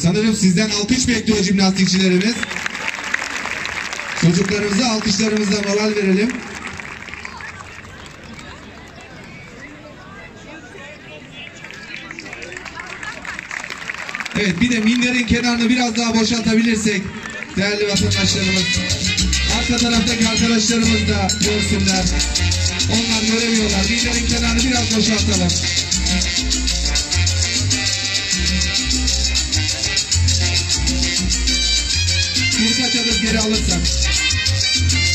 Sanırım sizden alkış bekliyor jimnastikçilerimiz. Çocuklarımıza alkışlarımızla moral verelim. Evet, bir de minderin kenarını biraz daha boşaltabilirsek değerli vatandaşlarımız, arka taraftaki arkadaşlarımız da görsünler. Onlar göremiyorlar. Minderin kenarını biraz boşaltalım. Birkaç adım geri alırsak.